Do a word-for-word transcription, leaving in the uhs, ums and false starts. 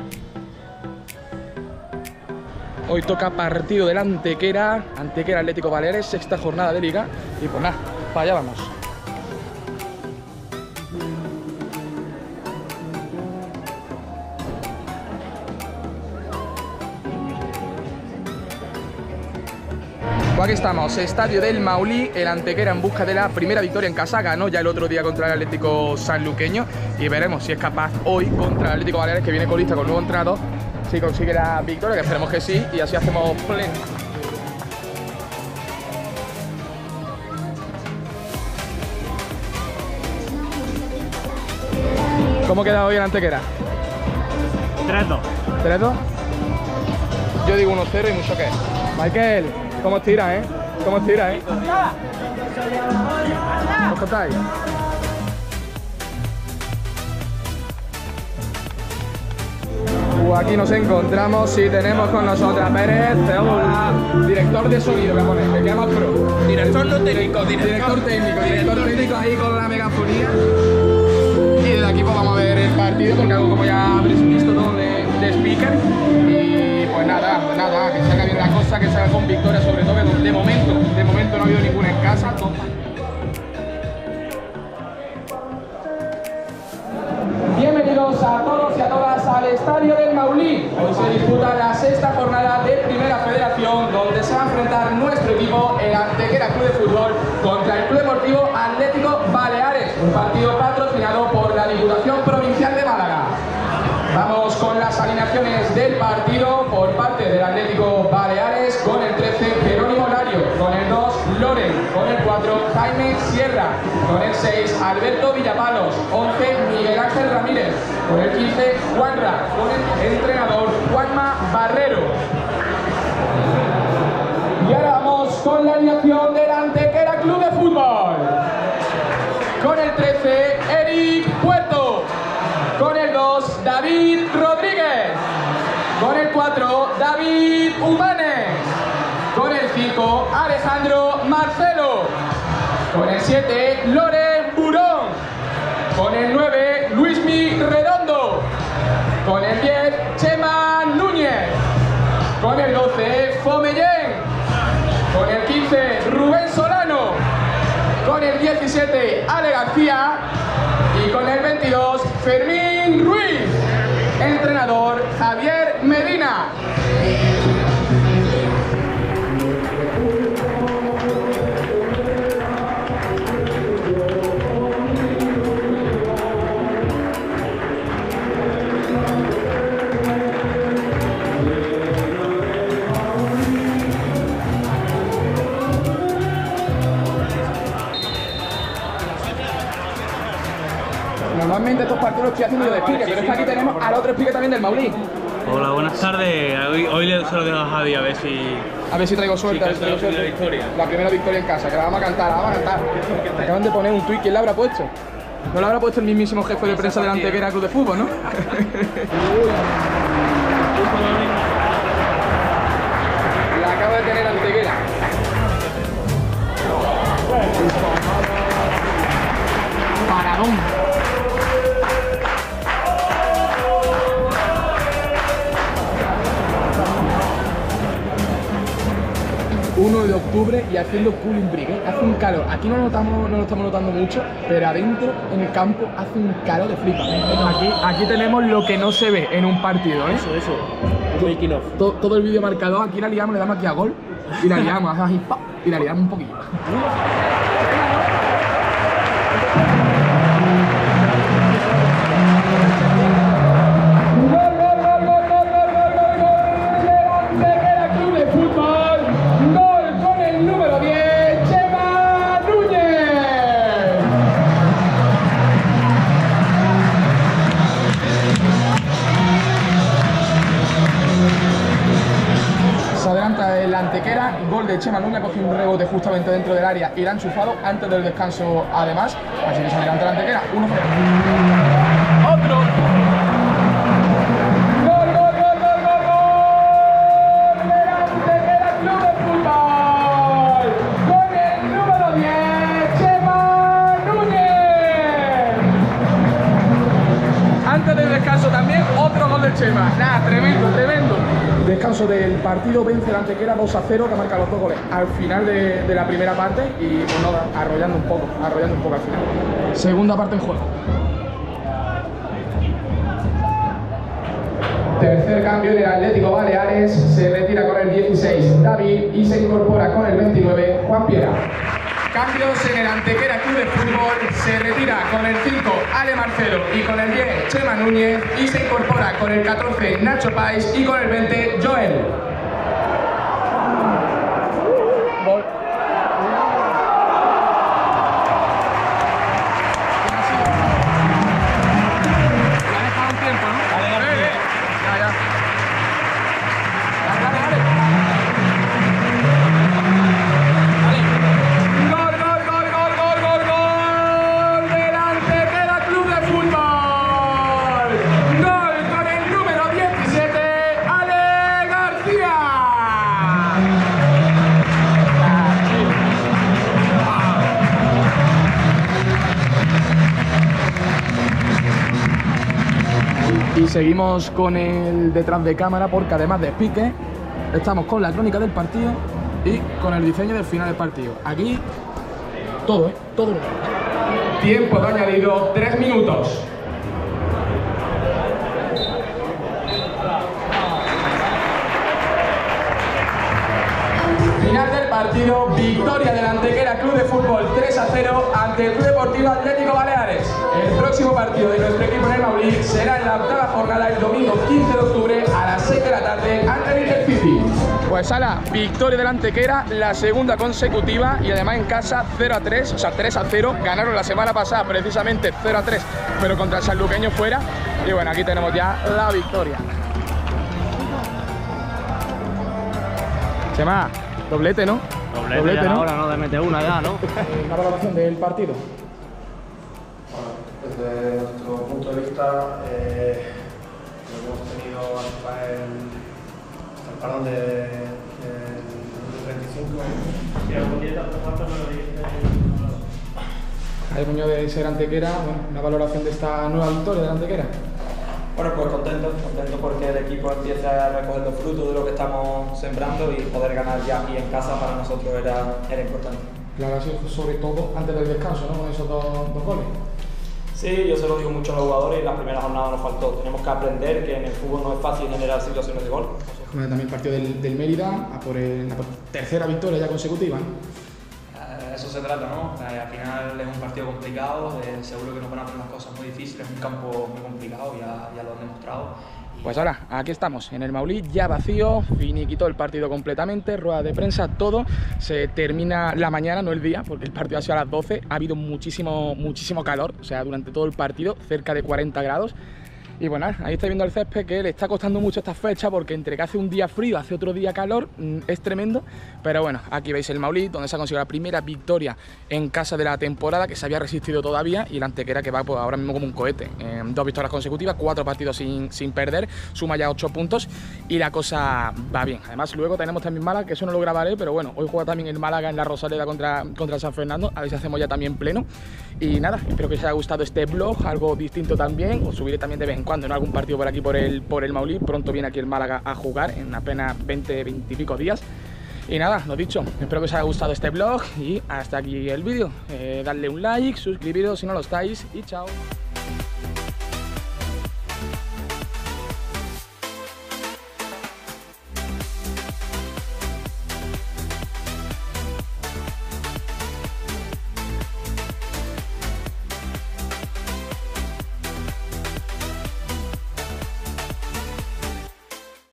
Hoy toca partido del Antequera, Antequera Atlético Baleares, sexta jornada de Liga. Y pues nada, para allá vamos. Pues aquí estamos, estadio del Maulí, el Antequera en busca de la primera victoria en casa. Ganó ya el otro día contra el Atlético Sanluqueño y veremos si es capaz hoy contra el Atlético Baleares, que viene colista con nuevo entrenador, si consigue la victoria, que esperemos que sí, y así hacemos pleno. ¿Cómo queda hoy el Antequera? tres dos. ¿tres dos? Yo digo uno cero y mucho que. Michael, ¿cómo os tira, eh? ¿Cómo os tira, eh? ¿Os contáis? Pues aquí nos encontramos y tenemos con nosotros a Pérez, Ceola, director de sonido, que pone, que llama pro. Director no técnico, director, director técnico, director técnico ahí con la megafonía. Y desde aquí pues vamos a ver el partido, porque hago como ya habréis visto todo de, de speaker. Y pues nada, pues nada, que salga bien la cosa, que salga con victoria, sobre todo que de momento, de momento no ha habido ninguna en casa. Toma. Bienvenidos a todos y a todas al Estadio del Maulí. Hoy se disputa la sexta jornada de Primera Federación, donde se va a enfrentar nuestro equipo, el Antequera Club de Fútbol, contra el Club Deportivo Atlético Baleares, un partido patrocinado por la Diputación Provincial de Málaga. Vamos con las alineaciones del partido por parte del Atlético Baleares. Con el trece, Jerónimo Lario. Con el dos, Loren. Con el cuatro, Jaime Sierra. Con el seis, Alberto Villapalos. once, Miguel Ángel Ramírez. Con el quince, Juanra. Con el entrenador Juanma Barrero. Y ahora vamos con la alineación del Antequera Club de Fútbol. Con el trece, Eric Puerto. Con el dos, David Rodríguez. Con el cuatro, David Humane. Con el cinco, Alejandro Marcelo. Con el siete, Loren Burón. Con el nueve, Luismi Redondo. Con el diez, Chema Núñez. Con el doce, Fomellén. Con el quince, Rubén Solano. Con el diecisiete, Ale García. Y con el veintidós, Fermín Ruiz. Entrenador, Javier Medina. Normalmente estos partidos los estoy haciendo yo de speaker, pero es que aquí tenemos al otro speaker también del Maulí. Hola, buenas tardes. Hoy, hoy le se lo dejo a Javi a ver si... A ver si traigo suerte. Sí, a ver si traigo la primera suerte. victoria. La primera victoria en casa, que la vamos a cantar, la vamos a cantar. Acaban de poner un tuit, ¿quién la habrá puesto? No lo habrá puesto el mismísimo jefe de prensa del Antequera Club de Fútbol, ¿no? La acaba de tener Antequera. Paradón. uno de octubre y haciendo cooling break, ¿eh? Hace un calor. Aquí no lo, notamos, no lo estamos notando mucho, pero adentro, en el campo, hace un calor de flipa. Aquí, aquí tenemos lo que no se ve en un partido, ¿eh? Eso, eso. Making of. Todo, todo el vídeo marcador, aquí la liamos, le damos aquí a gol y la liamos, así, ¡pam! Y la liamos un poquillo. El Antequera, gol de Chema Núñez, ha cogido un rebote justamente dentro del área y la ha enchufado antes del descanso además, así que se adelanta el Antequera, uno cero. ¡Otro! ¡Gol, gol, gol, gol, gol, gol! ¡Del Antequera Club de Fútbol! Con el número diez, Chema Núñez. Antes del descanso también, otro gol del Chema. Nada, tremendo, tremendo. Descanso del partido, vence el Antequera dos a cero, que marca los dos goles al final de, de la primera parte y pues nada, arrollando un poco, arrollando un poco al final. Segunda parte en juego. Tercer cambio en el Atlético Baleares, se retira con el dieciséis David y se incorpora con el veintinueve Juan Piera. Cambios en el Antequera Club de Fútbol, se retira con el cinco Ale Marcelo y con el diez Chema Núñez y se incorpora con el catorce Nacho Pais y con el veinte Joel. Gol. Y seguimos con el detrás de cámara porque además de pique estamos con la crónica del partido y con el diseño del final del partido. Aquí todo, ¿eh? Todo. Tiempo de añadido, tres minutos. Final del partido, victoria del Antequera Club de Fútbol tres a cero ante el Club Deportivo Atlético Baleares. El próximo partido de nuestro equipo en el Maulí será en la octava jornada el domingo quince de octubre a las seis de la tarde ante el Intercity. Pues ala, victoria del Antequera, la segunda consecutiva y además en casa cero a tres, o sea tres a cero. Ganaron la semana pasada precisamente cero a tres, pero contra el sanluqueño fuera. Y bueno, aquí tenemos ya la victoria. Chema, doblete, ¿no? Doblete, doblete ya ¿no? ahora, ¿no? De meter una ya, ¿no? Una valoración del partido. Bueno, desde nuestro punto de vista, eh, lo que hemos tenido hasta el, hasta el parón de, de, de treinta y cinco. Sí, algún día te falta, pero dice. Javier Muñoz de Ser Antequera, bueno, una valoración de esta nueva victoria del Antequera. Bueno, pues contento, contento porque el equipo empieza a recoger los frutos de lo que estamos sembrando y poder ganar ya aquí en casa para nosotros era, era importante. Claro, así sobre todo antes del descanso, ¿no? Con esos dos, dos goles. Sí, yo se lo digo mucho a los jugadores y la primera jornada nos faltó. Tenemos que aprender que en el fútbol no es fácil generar situaciones de gol. Bueno, también el partido del, del Mérida, a por el, la tercera victoria ya consecutiva, ¿no? Eso se trata, ¿no? Eh, al final es un partido complicado, eh, seguro que nos van a poner unas cosas muy difíciles, es un campo muy complicado, ya, ya lo han demostrado. Y... Pues ahora, aquí estamos, en el Maulí, ya vacío, finiquitó el partido completamente, rueda de prensa, todo. Se termina la mañana, no el día, porque el partido ha sido a las doce, ha habido muchísimo, muchísimo calor, o sea, durante todo el partido, cerca de cuarenta grados. Y bueno, ahí estáis viendo el césped que le está costando mucho esta fecha porque entre que hace un día frío, hace otro día calor, es tremendo. Pero bueno, aquí veis el Maulí, donde se ha conseguido la primera victoria en casa de la temporada, que se había resistido todavía, y la Antequera que va pues, ahora mismo como un cohete. Eh, dos victorias consecutivas, cuatro partidos sin, sin perder, suma ya ocho puntos y la cosa va bien. Además luego tenemos también Málaga, que eso no lo grabaré, pero bueno, hoy juega también el Málaga en la Rosaleda contra, contra San Fernando, a ver si hacemos ya también pleno. Y nada, espero que os haya gustado este vlog, algo distinto también, os subiré también de vez en cuando en algún partido por aquí por el, por el Maulí. Pronto viene aquí el Málaga a jugar en apenas veinte, veinte y pico días. Y nada, lo dicho, espero que os haya gustado este vlog y hasta aquí el vídeo. Eh, dadle un like, suscribiros si no lo estáis y chao.